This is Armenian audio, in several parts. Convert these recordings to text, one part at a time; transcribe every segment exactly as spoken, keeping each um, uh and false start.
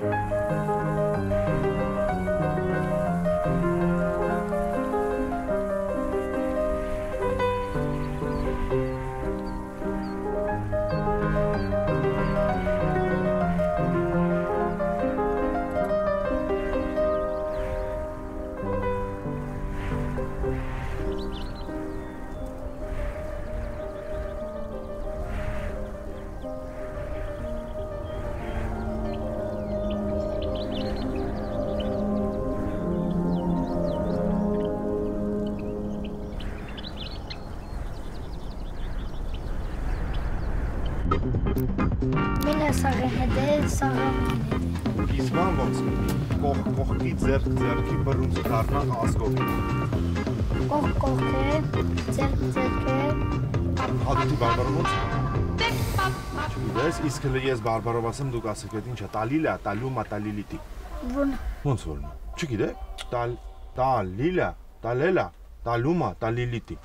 Մինը սաղեն հետ է, սաղան հետ է։ Իսման ոնց, կողքի ձերք ձերքի բրունց կարնաղ ազգով։ Կող կողք է, ձերք ձերք է։ Հատուտի բարբարով ոնց։ Չգիտես, իսկ հլը ես բարբարով ասեմ դուք ասեք էդ ինչա, տալիլա, տալումա, տալիլիտի։ Որն։ Ոնց որն է, չգիտե, տալիլա, տալելա, տալումա, տալիլիտի։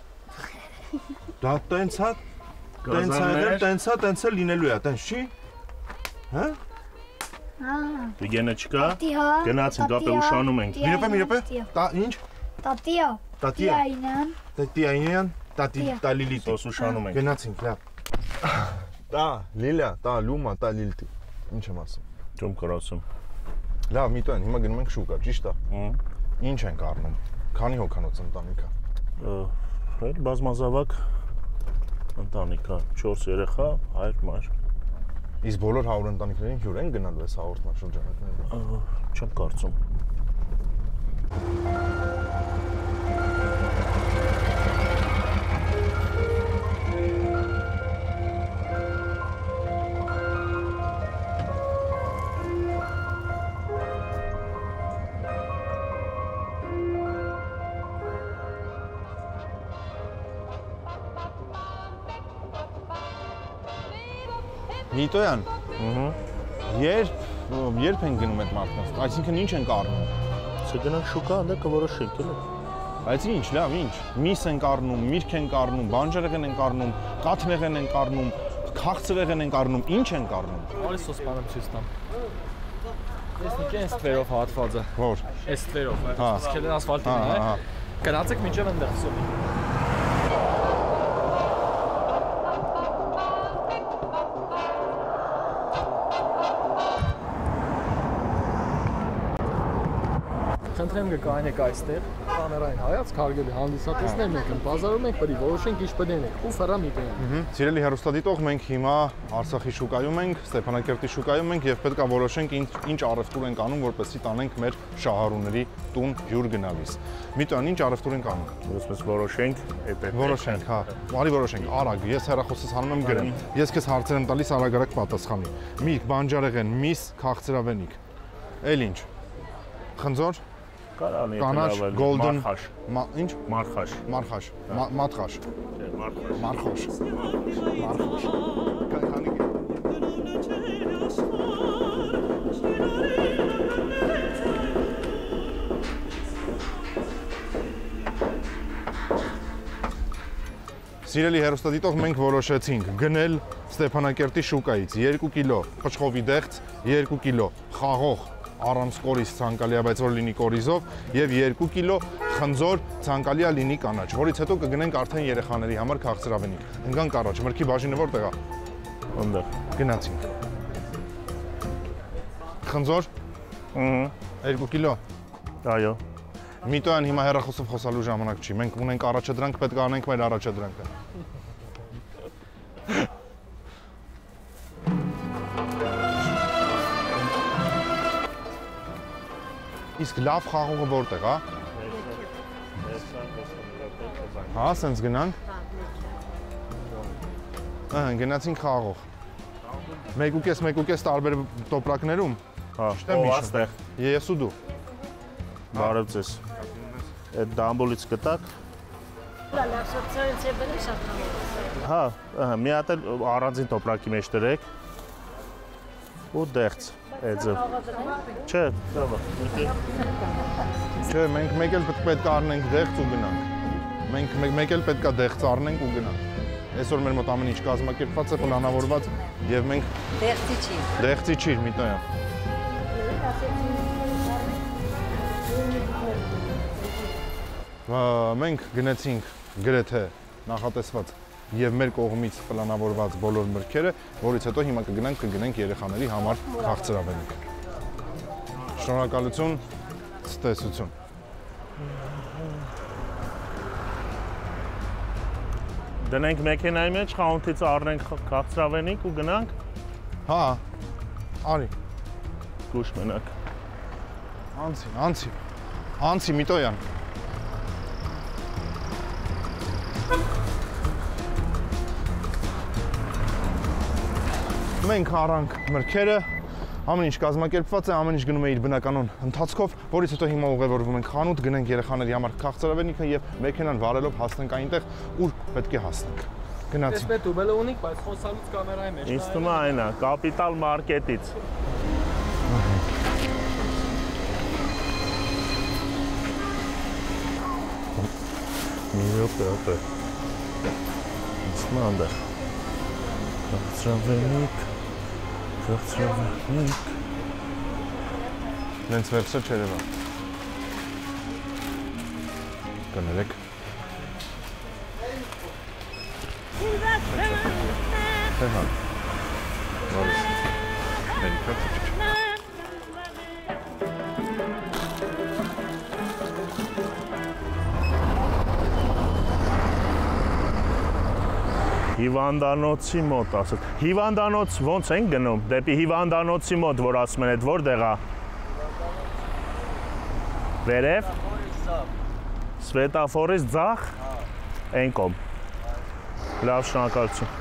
Դա տենց հա, տենց հա, տենց հա, տենց է լինելու է, տենց չի։ Հա։ Դիգենը չկա, գնացին, դա պե ուշանում ենք։ Մի ռոպե, մի ռոպե, տա ինչ։ Տատիա, տատիայինան, տատիայինան, տալիլիտի։ Սոս ուշանում ենք։ Գնացինք, լավ։ Տա, լիլա, տա, լումա, տա, լիլտի։ Ինչ եմ ասում։ Ջոմ կրասում։ Լավ, մի տան, հիմա գնում ենք շուկա, ճիշտ է։ Ինչ ենք առնում։ Քանի հոգանոց ընտանիք է։ Էլ բազմազավակ ընտանիք է, չորս երեխա, հայր մայր։ Իսկ բոլոր հարյուր ընտանիքներին հյուր են գնալու այս հաղորդման շրջանակներում։ Չեմ կարծում։ Միտոյան, երբ երբ են գնում այդ մարդկանց, այսինքն ինչ են առնում։ Չգնանք շուկա, անդե կորոշենք, էլի։ Բայց ինչ, լավ, ինչ։ Միս են առնում, միրգ են առնում, բանջարեղեն են առնում, կաթնեղեն են առնում, քաղցրեղեն են առնում, ինչ են առնում։ Արի սոս բանեմ ցույց տամ։ Տեսնիք այս թվերով հատվածը։ Որ։ Այս թվերով, սկել են ասֆալտին, հա։ Գնացեք մինչև այնտեղ սովի։ Խնդրեմ գկայինեք այստեղ, կամերային հայացք հարգելի հանդիսատեսներն ենք, բազարում ենք, պրի որոշենք ինչ պդենենք, ու ֆերա միտենք։ Սիրելի հեռուստադիտող, մենք հիմա Արցախի շուկայում ենք, Ստեփանակերտի շուկայում ենք եւ պետք է որոշենք ինչ առևտուր ենք անում, որպեսզի տանենք մեր շահառուների տուն հյուր գնալիս։ Միտոյան, ինչ առևտուր ենք անում։ Ոսպես որոշենք, էդ է։ Որոշենք, հա։ Արի որոշենք, արագ, ես հեռախոսս հանում եմ գրեմ։ Ես քեզ հարցեր եմ տալիս, արագ-արագ պատասխանի։ Միրգ, բանջարեղեն, միս, քաղցրավենիք։ Էլ ինչ։ Խնձոր Կարանի կանաչ, գոլդեն, ինչ? Մարխաշ։ Մարխաշ, մատխաշ։ Մարխաշ։ Մարխաշ։ Սիրելի հեռուստադիտող, մենք որոշեցինք գնել Ստեփանակերտի շուկայից երկու կիլո փչխովի դեղց, երկու կիլո խաղող առանց կորիզ ցանկալի է, բայց որ լինի կորիզով եւ երկու կիլո խնձոր ցանկալի է լինի կանաչ, որից հետո կգնենք արդեն երեխաների համար քաղցրավենիք։ Ընկանք առաջ, մրգի բաժինը որտեղ է։ Այնտեղ։ Գնացինք։ Խնձոր։ Ահա։ երկու կիլո։ Այո։ Միտոյան հիմա հեռախոսով խոսալու ժամանակ չի։ Մենք ունենք առաջադրանք, պետք է անենք մեր առաջադրանքը։ Իսկ լավ խաղողը որտեղ է։ Հա, սենց գնանք։ Ահա, գնացինք խաղող։ Մեկ ու կես, մեկ ու կես տարբեր տոպրակներում։ Հա, ով աստեղ։ Ես ու դու։ Բարև ձեզ։ Այդ դամբոլից կտակ։ Հա, մի հատ էլ առանձին տոպրակի մեջ դրեք։ Ու դեղց։ Էձը։ Չէ, լավ է։ Չէ, մենք մեկ էլ պետք է առնենք դեղց ու գնանք։ Մենք մեկ էլ պետք է դեղց առնենք ու գնանք։ Այսօր մեր մոտ ամեն ինչ կազմակերպված է, պլանավորված եւ մենք դեղցի չի։ Դեղցի չի, Միտոյան։ Մենք գնացինք գրեթե նախատեսված եւ մեր կողմից պլանավորված բոլոր մրգերը, որից հետո հիմա կգնանք կգնենք երեխաների համար քաղցրավենիք։ Շնորհակալություն, ցտեսություն։ Դնենք մեքենայի մեջ, խանութից առնենք քաղցրավենիք ու գնանք։ Հա, արի։ Գուշ մնաք։ Անցի, անցի։ Անցի Միտոյան։ Մենք առանք մրգերը, ամեն ինչ կազմակերպված է, ամեն ինչ գնում է իր բնականon ընթացքով, որից հետո հիմա ուղևորվում ենք խանութ, գնենք երեխաների համար քաղցրավենիքը եւ մեքենան վարելով հասնենք այնտեղ, ուր պետք է հասնենք։ Գնացինք։ Տեսնեք դուբելը ունիք, բայց խոսալուց կամերայի մեջ։ Ինձ թվում է այն է, կապիտալ մարքետից։ Մի րոպե, րոպե։ Ինձ թվում է այնտեղ։ Քաղցրավենիք, քաղցրավենիք։ Նենց վերցը չերևա։ Կներեք։ Հեհան։ Նորից։ Մենիքա չիչ։ Հիվանդանոցի մոտ ասած։ Հիվանդանոց ոնց են գնում։ Դեպի հիվանդանոցի մոտ, որ ասում են, այդ որտեղ է։ Վերև։ Սվետաֆորից ձախ։ Այն կողմ։ Լավ, շնորհակալություն։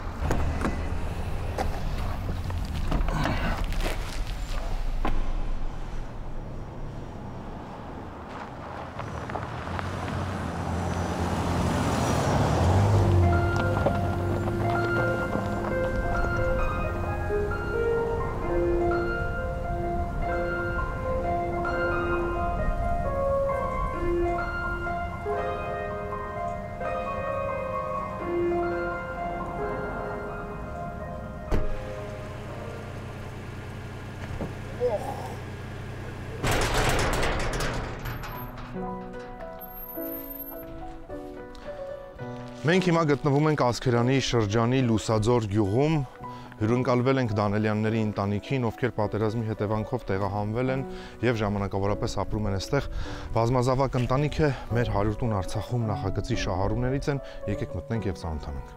Մենք հիմա գտնվում ենք Ասքերանի շրջանի Լուսաձոր գյուղում, հյուրընկալվել ենք Դանելյանների ընտանիքին, ովքեր պատերազմի հետևանքով տեղահանվել են եւ ժամանակավորապես ապրում են այստեղ։ Բազմազավակ ընտանիք է, մեր հարյուր տուն Արցախում նախագծի շահառուներից են, եկեք մտնենք եւ ծանոթանանք։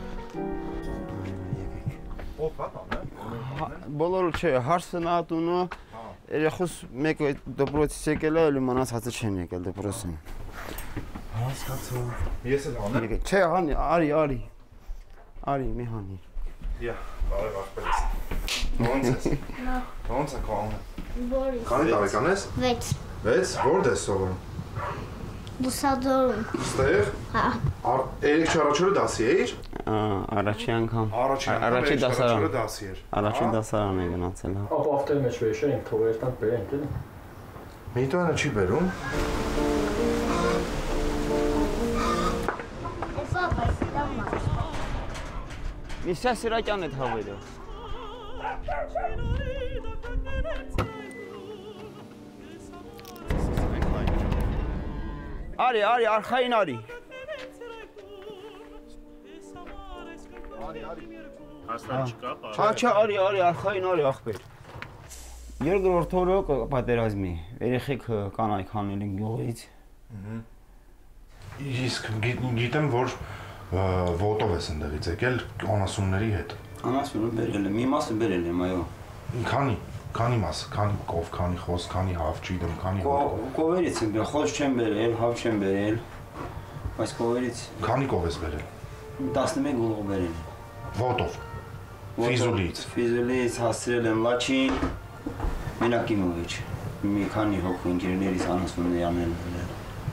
Բոլորը չէ, հարսնատունը երեխուս մեկը դպրոցից եկել է, էլի մնացածը չեն եկել դպրոցին։ Հասկացա։ Ես էլ հանեմ։ Չէ, հանի, արի, արի։ Արի, մի հանի։ Յա, բարև ախպերս։ Ոնց ես։ Ոնց է քո անունը։ Բորիս։ Քանի տարեկան ես։ վեց։ վեց, որտե՞ս ես սովորում։ Լուսաձորում։ Ստեղ։ Հա։ Երեք չառաջորը դասի էիր։ Առաջի անգամ։ Առաջի անգամ Առաջի դասարան։ դասի էր։ Առաջի դասարան է գնացել, հա։ Ապա ավտոյի մեջ վեշենք, թող երտանք բերենք, էլի։ Միտոյանը չի բերում։ Միսա Սիրակյան է հավերը։ Արի, արի, արխային արի։ Արի, արի։ Հաստատ չկա, պարզ։ Հա, չէ, արի, արի, արխային արի, ախպեր։ Երկրորդ օրը պատերազմի, երեխեք կանայք հանել են գյուղից։ Իսկ գիտեմ, որ ոտով ես ընդեղից եկել անասունների հետ։ Անասունը բերել եմ, մի մասը բերել եմ, այո։ Քանի, քանի մաս, քանի կով, քանի խոս, քանի հավ, չգիտեմ, քանի հով։ Կովերից եմ բերել, խոս չեմ բերել, հավ չեմ բերել, բայց կովերից։ Քանի կով ես բերել։ տասնմեկ գլուխ բերել։ Ոտով։ Ֆիզուլից։ Ֆիզուլից հասցրել եմ Լաչին, մենակի մոյիչ, մի քանի հոգու ընկերներից անասունների անել բերել։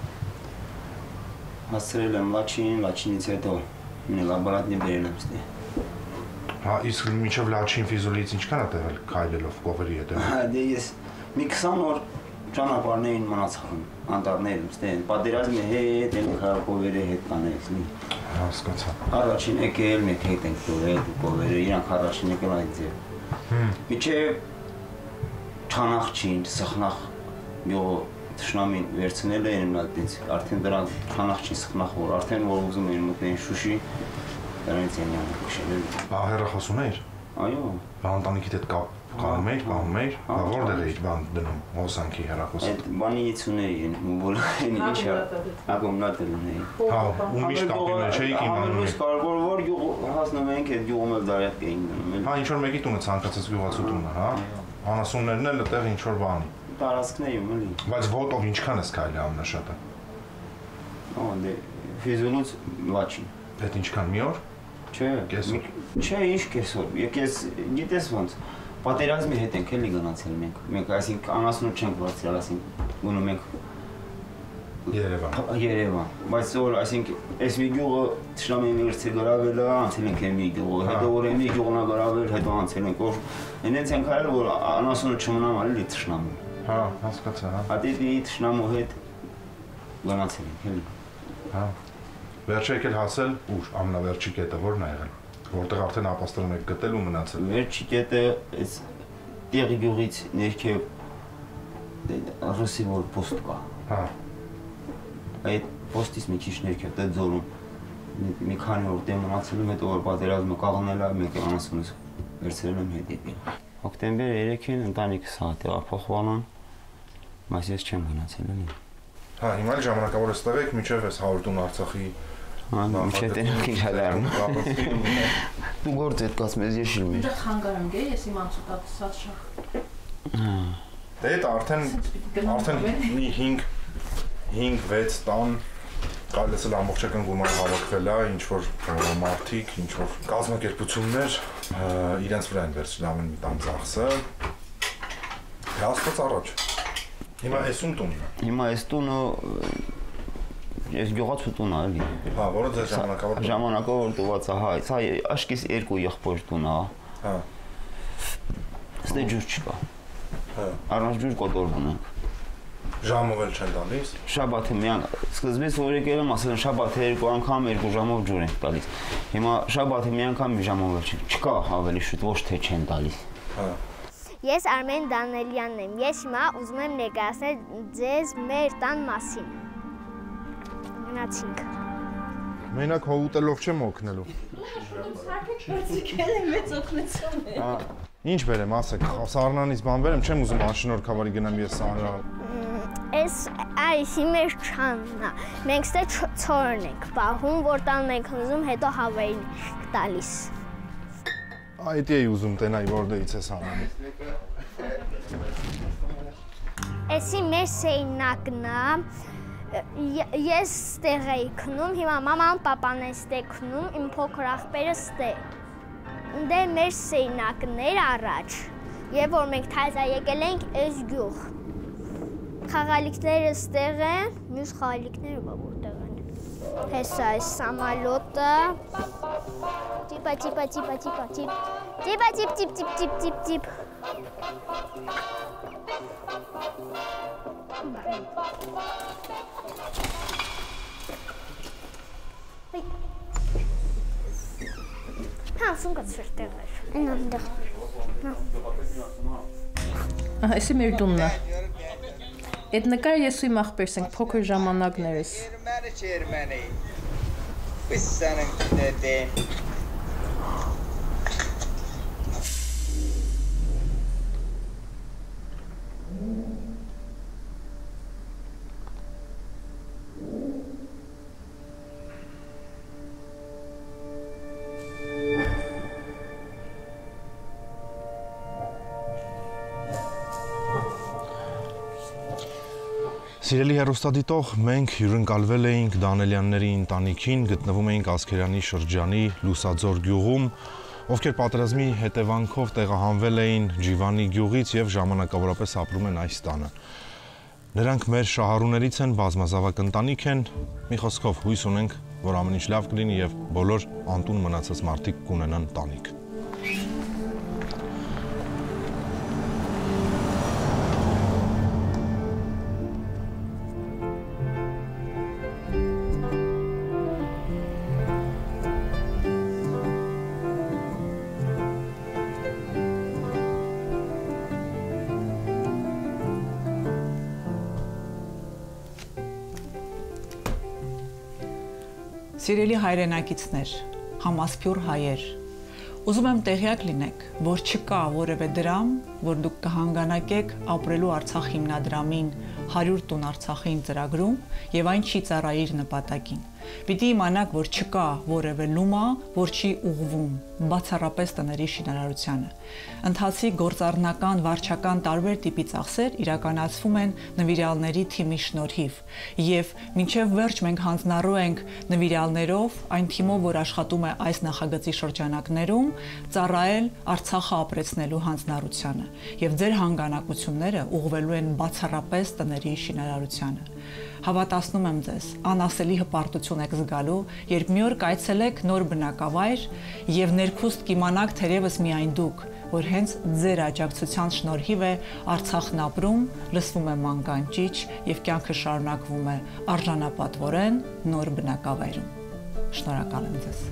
Հասցրել եմ Լաչին, Լաչինից հետո մի լաբորատնի բերել եմ ստի։ Հա, իսկ մինչև Լաչին ֆիզուլից ինչքան է տեղել քայլելով կովերի հետ։ Հա, դե ես մի քսան օր ճանապարհներին մնացախում, անտառներում, ստեն, պատերազմի հետ, են կովերի հետ կանեցնի։ Հասկացա։ Առաջին եկել, մեկ հետ ենք կովեր, կովերը, իրանք առաջին եկել այդ ձև։ Միջև չանախչին, սխնախ յուղը թշնամին վերցնել էին նա այդպես արդեն դրան չանախչին սխնախ որ արդեն որ ուզում էին մտնեն Շուշի դրանից են յանը քշել։ Բա հեռախոսում էիր։ Այո։ Բա ընտանիքիդ հետ կապ կանում էիր, կանում էիր։ Բա որտեղ էիր բան դնում հոսանքի հեռախոսը։ Այդ բանից ունեին բոլորին ինչա ակումուլատոր ունեին։ Հա, ու միշտ կապի մեջ էիք իմանում։ Ամենից կարևոր որ յուղ հասնում ենք այդ յուղում էլ դարյակ էին դնում։ Հա, ինչ որ մեկի տունը ցանկացած գյուղացու տունը, հա։ Անասուններն էլ այդտեղ ինչ որ բանի։ Տարածքն էում էլի։ Բայց ոտով ինչքան ես քայլի ամենաշատը։ Ո՞ն դե ֆիզիոլոց լաչին։ Այդ ինչքան մի օր։ Չէ, կեսօր։ Չէ, ինչ կեսօր։ Եկես գիտես ոնց պատերազմի հետ ենք էլի գնացել մենք։ Մենք այսինքն անասունը չենք վարձել, այսինքն գնում ենք Երևան։ Երևան։ Բայց որ այսինքն այս մի գյուղը Թշնամին վերցել գրավել է, անցել ենք մի գյուղը, հետո որ մի գյուղն է գրավել, հետո անցել ենք որ այնց ենք արել որ անասունը չմնամ արել Թշնամին։ Հա, հասկացա, հա։ Ադի Թշնամու հետ գնացել ենք էլի։ Հա։ Վերջը եկել հասել ուր ամենավերջի կետը որն է եղել։ Որտեղ արդեն ապաստրում եք գտել ու մնացել։ Վերջի կետը այս տեղի գյուղից ներքև ռուսի որ պոստ կա։ Հա։ Այդ պոստից մի քիչ ներքև դա ձորում մի քանի օր դեմ մնացել եմ հետո որ պատերազմը կաղնել է մեկ անասունս վերցրել եմ հետ եկել։ Հոկտեմբեր երեքին ընտանիքս հա տեղափոխվել եմ, բայց ես չեմ գնացել էլի։ Հա, հիմա ժամանակավոր էստեղ եք միջև էս հարյուր տուն Արցախի Մինչև տենք ինչ հալարում։ Դու գործ էդ կաց մեզ ես շիլում եմ։ Դա խանգարում գե, ես իմ անցուտացած շախ։ Դե դա արդեն արդեն մի հինգ վեց տան կարելի է ամբողջական գումար հավաքվել է, ինչ որ մարդիկ, ինչ որ կազմակերպություններ իրենց վրա են վերցրել ամեն մի տան ծախսը։ Հաստատ առաջ։ Հիմա էսում տունն է։ Հիմա այս տունը ես գյուղացու տուն է էլի։ Հա, որը ձեր ժամանակավոր տուն։ Ժամանակավոր տուված է, հա, սա աշկիս երկու եղբոր տուն է։ Հա։ Ստե ջուր չկա։ Հա։ Առանց ջուր կոտորվում ենք։ Ժամով էլ չեն տալիս։ Շաբաթը միան սկզբից որ եկել եմ, ասել են շաբաթը երկու անգամ երկու ժամով ջուր ենք տալիս։ Հիմա շաբաթը մի անգամ մի ժամով էլ չկա, ավելի շուտ ոչ թե չեն տալիս։ Հա։ Ես Արմեն Դանելյանն եմ։ Ես հիմա ուզում եմ ներկայացնել ձեզ մեր տան մասին։ Գնացինք։ Մենակ հողուտելով չեմ օգնելու։ Բրցիկել եմ մեծ օգնություն է։ Ինչ բերեմ, ասեք, սառնանից բան բերեմ, չեմ ուզում անշնորհքավարի գնամ ես սառնան։ Այս այսի մեր չանն է։ Մենք ստե ցորն ենք պահում, որ տան ենք հնձում, հետո հավերին տալիս։ Այդ էի ուզում տենայի, որտեղից ես անում։ Էսի մեր սեյնակն է։ Ես ստեղ էի քնում, հիմա մաման պապան է ստե քնում, իմ փոքր աղբերը ստե։ Դե մեր սեյնակներ առաջ, եւ որ մենք թայզա եկել ենք այս գյուղ։ Խաղալիքները ստեղ են, մյուս խաղալիքները բա որտեղ են։ Հեսա այս սամալոտը։ Տիպա տիպա տիպա տիպա տիպ։ Տիպա տիպ տիպ տիպ տիպ տիպ տիպ։ Հա, սունկած վերտեղ էր։ Այն ամդեղ։ Ահա, էսի մեր տունն է։ Այդ նկարը ես ու իմ աղբերս ենք, փոքր ժամանակներս։ Սիրելի հեռուստադիտող, մենք հյուրընկալվել էինք Դանելյանների ընտանիքին, գտնվում էինք Ասկերանի շրջանի Լուսաձոր գյուղում, ովքեր պատերազմի հետևանքով տեղահանվել էին Ջիվանի գյուղից եւ ժամանակավորապես ապրում են այս տանը։ Նրանք մեր շահառուներից են, բազմազավակ ընտանիք են, մի խոսքով հույս ունենք, որ ամեն ինչ լավ կլինի եւ բոլոր անտուն մնացած մարդիկ կունենան տանիք։ Սիրելի հայրենակիցներ, համասփյուռ հայեր, ուզում եմ տեղյակ լինեք, որ չկա որևէ դրամ, որ դուք կհանգանակեք ապրելու Արցախ հիմնադրամին հարյուր տուն Արցախին ծրագրում եւ այն չի ծառայիր նպատակին։ Պիտի իմանաք, որ չկա որևէ լումա, որ չի ուղղվում բացառապես տների շինարարությանը։ Ընթացիկ գործառնական վարչական տարբեր տիպի ծախսեր իրականացվում են նվիրալների թիմի շնորհիվ եւ մինչեւ վերջ մենք հանձնառու ենք նվիրալներով այն թիմով, որ աշխատում է այս նախագծի շրջանակներում, ծառայել Արցախը ապրեցնելու հանձնառությանը եւ ձեր հանգանակությունները ուղղվելու են բացառապես տների շինարարությանը։ Հավատացնում եմ ձեզ, անասելի հպարտություն եք զգալու, երբ մի օր կայցելեք նոր բնակավայր եւ ներքուստ կիմանաք թերևս միայն դուք, որ հենց ձեր աջակցության շնորհիվ է Արցախն ապրում, լսվում է մանկան ճիչ եւ կյանքը շարունակվում է արժանապատվորեն նոր բնակավայրում։ Շնորհակալ եմ ձեզ։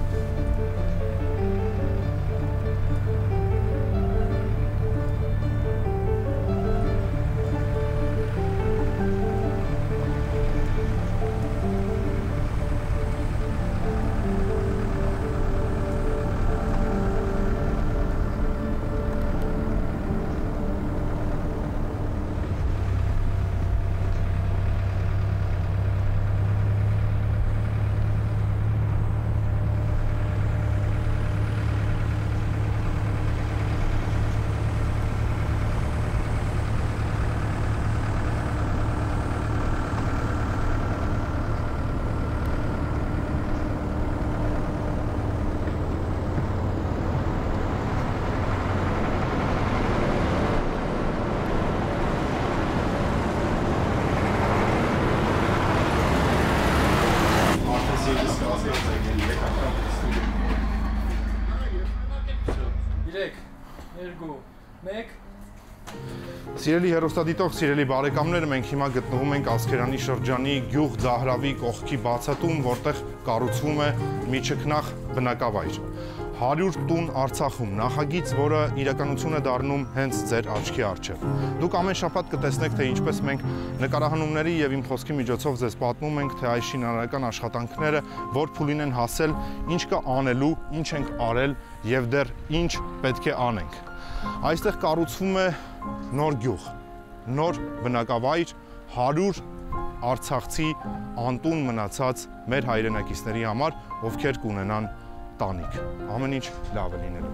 Սիրելի հեռուստադիտող, սիրելի բարեկամներ, մենք հիմա գտնվում ենք Ասկերանի շրջանի գյուղ Ձահրավի կողքի բացատում, որտեղ կառուցվում է միջքնախ բնակավայր։ հարյուր տուն Արցախում նախագիծ, որը իրականություն է դառնում հենց ձեր աչքի առջև։ Դուք ամեն շաբաթ կտեսնեք, թե ինչպես մենք նկարահանումների եւ իմ խոսքի միջոցով ձեզ պատմում ենք, թե այս շինարարական աշխատանքները որ փուլին են հասել, ինչ կա անելու, ինչ ենք արել եւ դեռ ինչ պետք է անենք։ Այստեղ կառուցվում է նոր գյուղ, նոր բնակավայր, հարյուր արցախցի անտուն մնացած մեր հայրենակիցների համար, ովքեր կունենան տանիք, ամեն ինչ լավ է լինելու։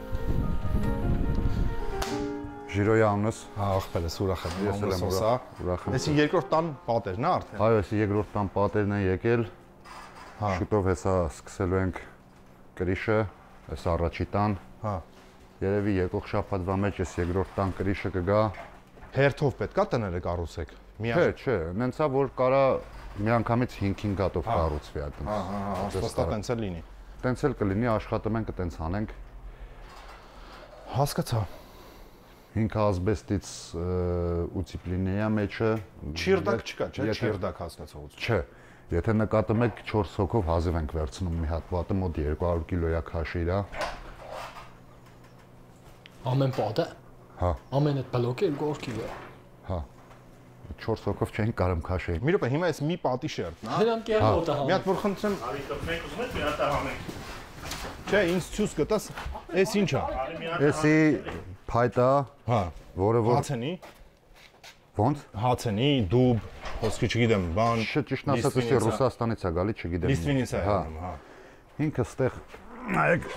Ժիրոյի անունս, աղբերս ուրախ եմ, ես էլ եմ ուրախ եմ։ Էսի երկրորդ տան պատերն է արդեն։ Այո, էսի երկրորդ տան պատերն է եկել։ Շուտով հեսա սկսելու ենք կրիշը, այս առաջի տան։ Հա։ Երևի եկող շաբաթվա մեջ էս երկրորդ տան կրիշը կգա։ Հերթով պետք է տները կառուցեք։ Չէ, չէ, նենցա որ կարա միանգամից հինգ-հինգ հատով կառուցվի այդպես։ Հա, հա, հա, աստվածտա տենց էլ լինի։ Տենց էլ կլինի, աշխատում ենք, տենց անենք։ Հասկացա։ Հինգ ասբեստից ուցիպլինեա մեջը։ Չիրդակ չկա, չէ՞, չիրդակ հասկացողություն։ Չէ։ Եթե նկատում եք չորս հոգով հազիվ ենք վերցնում մի հատ պատը, մոտ երկու հարյուր կիլոյա քաշի իրա։ Ամեն պատը։ Հա։ Ամեն այդ բլոկը երկու կիլո։ Հա։ չորս հոգով չենք կարող քաշել։ Մի րոպե, հիմա էս մի պատի շերտն է։ Հրանք է մոտը հա։ Մի հատ որ խնդրեմ։ Արի կպնենք ուզում եք մի հատ հանենք։ Չէ, ինձ ցույց կտաս, էս ի՞նչ է։ Էսի փայտա, հա, որը որ հացենի։ Ոնց։ Հացենի, դուբ, ոսկի չգիտեմ, բան։ Չէ, ճիշտ ասած, էսի Ռուսաստանից է գալի, չգիտեմ։ Լիստվինից է անում, հա։ Ինքը ստեղ նայեք։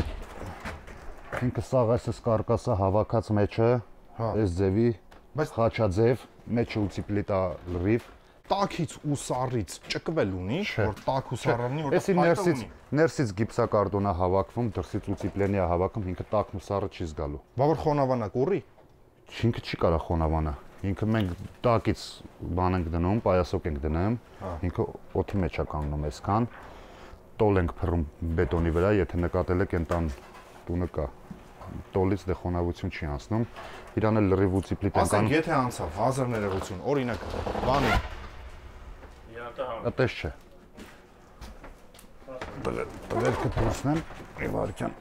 Ինքը սաղ այսս կարկասը հավաքած մեջը, այս ձևի, բայց խաչաձև, մեջը ուցիպլիտա լրիվ։ Տաքից ու սառից ճկվել ունի, որ տաք ու սառնի, որ էսի ներսից ներսից գիպսակարտոնա հավաքվում, դրսից ուցիպլենիա հավաքում, ինքը տաքն ու սառը չի զգալու։ Բա որ խոնավանա կուռի։ Ինքը չի կարա խոնավանա։ Ինքը մենք տակից բան ենք դնում, պայասոկ ենք դնում, ինքը օդի մեջ է կանգնում այսքան, տոլ ենք փռում բետոնի վրա, եթե նկատել եք այն տան տունը կա, տոլից դե խոնավություն չի անցնում, իրան էլ լրիվ ուցիպլիտ ենք անում։ Ասենք եթե անցավ հազար ներողություն, օրինակ, բանի։ Այդպես չէ։ Տղերքը դուրսնեմ, մի վարքյան։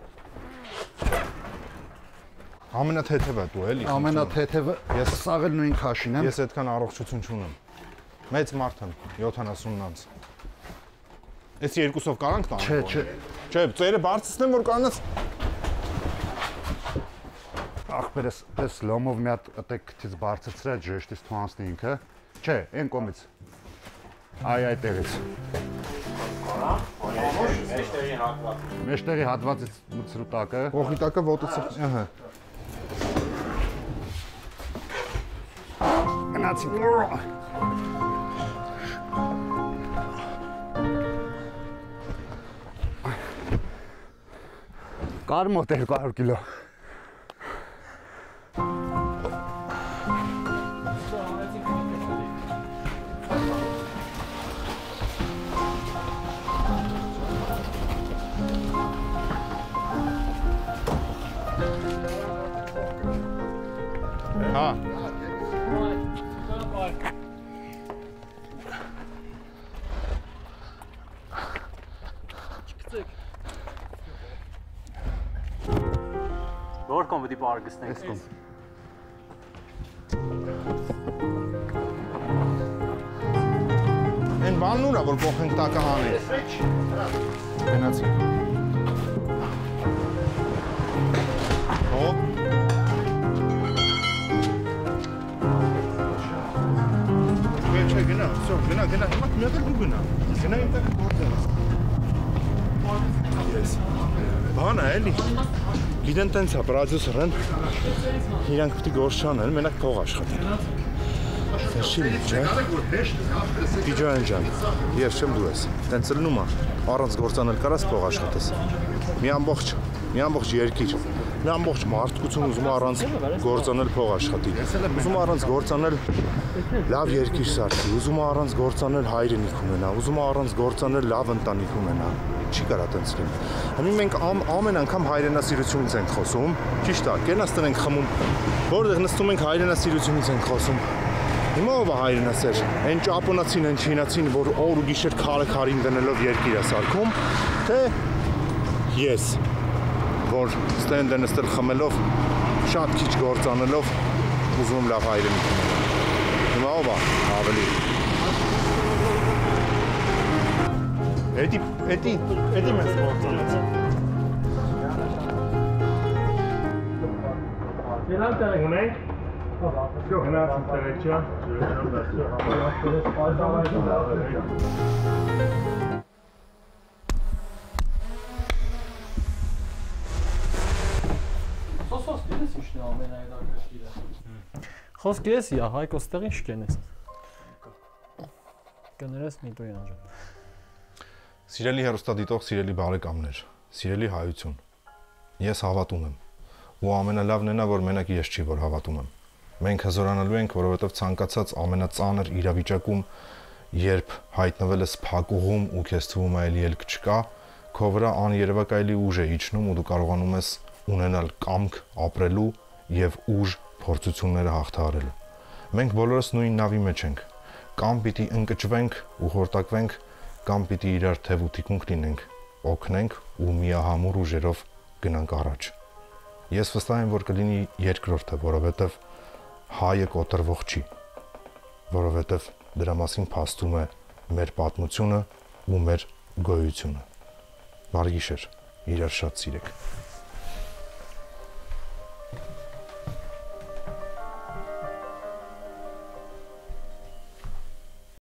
Ամենաթեթևը դու էլի։ Ամենաթեթևը ես սաղ էլ նույն քաշին եմ։ Ես այդքան առողջություն չունեմ։ Մեծ մարդ եմ, յոթանասուն անց։ Այս երկուսով կարանք տանք։ Չէ, չէ։ Չէ, ծերը բարձրացնեմ, որ կանաս։ Ախպերս, այս լոմով մի հատ այդեք քիչ բարձրացրա ջեշտից թողանցնի ինքը։ Չէ, այն կողմից։ Այ այդտեղից։ Մեջտեղի հատված։ Մեջտեղի հատվածից մցրու տակը։ Կողի տակը ոտից, ահա։ Գնացինք։ Կար մոտ երկու հարյուր կիլո։ Հա։ Որ կողմ պետք է բարգստենք։ Այս կողմ։ Այն բանն ուրա, որ կողենք տակը հանենք։ Գնացինք։ Հոպ։ Չէ, չէ, գնա, всё, գնա, գնա, հիմա մի հատ դու գնա։ Գնա իմ տակ գործել։ Ես։ Բանա էլի։ Գիտեն տենց է, պրոդյուսերն, իրանք պիտի գործ չանեն, մենակ փող աշխատեն։ Չի լիք, չէ։ Դիջոյան ջան, ես չեմ դու ես, տենց լնում է, առանց գործանել կարաս փող աշխատես։ Մի ամբողջ, մի ամբողջ երկիր, մի ամբողջ մարդկություն ուզում է առանց գործանել փող աշխատի։ Ուզում է առանց գործանել լավ երկիր սարքի, ուզում է առանց գործանել հայրենիք ունենա, ուզում է առանց գործանել լավ ընտանիք ունենա։ Չի կարա տենց լինի։ Հիմա մենք ամեն անգամ հայրենասիրությունից ենք խոսում, ճիշտ է, կենաս տնենք խմում, որտեղ նստում ենք հայրենասիրությունից ենք խոսում։ Հիմա ով է հայրենասեր, այն ճապոնացին, այն չինացին, որ օր ու գիշեր քարը քարին դնելով երկիր է սարքում, թե ես, որ ստենդ է նստել խմելով, շատ քիչ գործանելով, ուզում լավ հայրենիք ունենա։ Հիմա ով է ավելի։ Էդի, էդի, էդի մեզ գործանեց։ Ունենք։ Всё, гнаться встреча. Սոսոս դես իշնի ամենայդակրկիրը։ Խոսք ես յա Հայկոս տեղին շկենես։ Կներես միտոյան ջան։ Սիրելի հեռուստադիտող, սիրելի բարեկամներ, սիրելի հայություն։ Ես հավատում եմ։ Ու ամենալավն է նա, որ մենակ ես չի, որ հավատում եմ։ Մենք հզորանալու ենք, որովհետև ցանկացած ամենածանր իրավիճակում, երբ հայտնվել ես փակուղում ու քեզ թվում է այլ ելք չկա, քո վրա աներևակայելի ուժ է իջնում ու դու կարողանում ես ունենալ կամք ապրելու եւ ուժ փորձությունները հաղթահարելու։ Մենք բոլորս նույն նավի մեջ ենք։ Կամ պիտի ընկճվենք ու խորտակվենք, կամ պիտի իրար թև ու թիկունք լինենք, օգնենք ու միահամուռ ուժերով գնանք առաջ։ Ես վստահ եմ, որ կլինի երկրորդը, որովհետև հայը կոտրվող չի, որովհետև դրա մասին փաստում է մեր պատմությունը ու մեր գոյությունը։ Բարի գիշեր, իրար շատ սիրեք։